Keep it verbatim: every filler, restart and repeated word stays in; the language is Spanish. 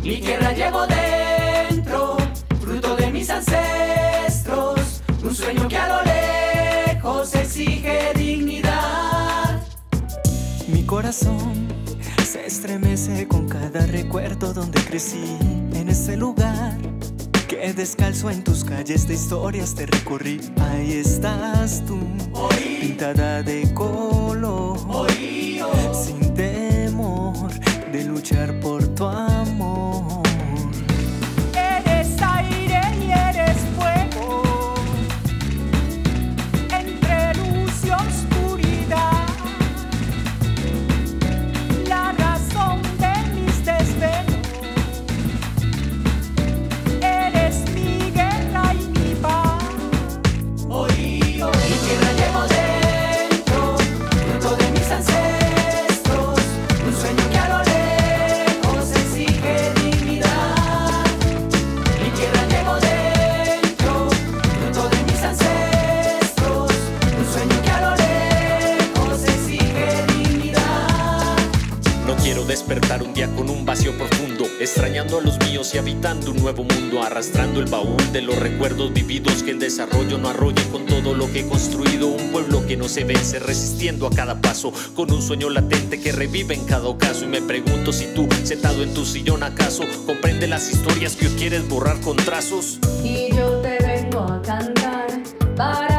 Mi tierra llevo dentro, fruto de mis ancestros, un sueño que a lo lejos exige dignidad. Mi corazón se estremece con cada recuerdo donde crecí, en ese lugar que descalzo en tus calles de historias te recorrí. Ahí estás tú, Oí, pintada de color, oí, oh. sin temor de luchar por tu amor. Eres aire y eres fuego, entre luz y oscuridad, la razón de mis desvelos. Eres mi guerra y mi paz. Oí, oh. Mi tierra llevo dentro, fruto de mis ancestros, un sueño que a lo lejos exige dignidad. Mi tierra llevo dentro, fruto de mis ancestros, un sueño que a lo lejos exige dignidad. No quiero despertar un día con un vacío profundo, extrañando a los míos y habitando un nuevo mundo, arrastrando el baúl de los recuerdos vividos, que el desarrollo no arrolle con todo lo que he construido. Un pueblo que no se vence, resistiendo a cada paso, con un sueño latente que revive en cada ocaso. Y me pregunto si tú, sentado en tu sillón, acaso comprende las historias que hoy quieres borrar con trazos. Y yo te vengo a cantar para